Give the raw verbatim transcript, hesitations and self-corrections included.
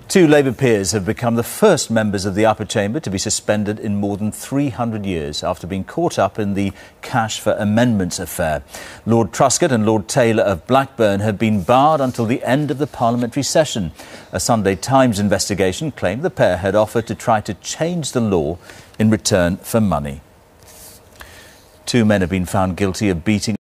Two Labour peers have become the first members of the upper chamber to be suspended in more than three hundred years after being caught up in the cash for amendments affair. Lord Truscott and Lord Taylor of Blackburn have been barred until the end of the parliamentary session. A Sunday Times investigation claimed the pair had offered to try to change the law in return for money. Two men have been found guilty of beating